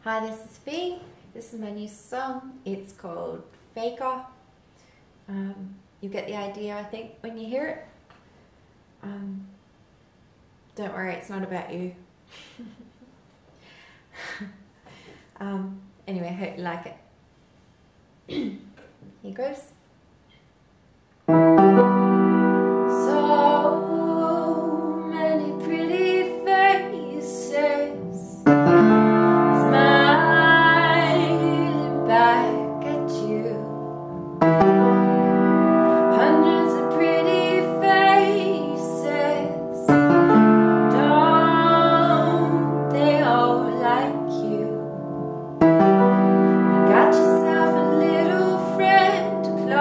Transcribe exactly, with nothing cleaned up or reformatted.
Hi, this is Fee. This is my new song. It's called Faker. Um, you get the idea, I think, when you hear it. Um, don't worry, it's not about you. um, anyway, I hope you like it. Here goes. So many pretty faces smiling back at you. Hundreds of pretty faces, don't they all like you? You got yourself a little friend close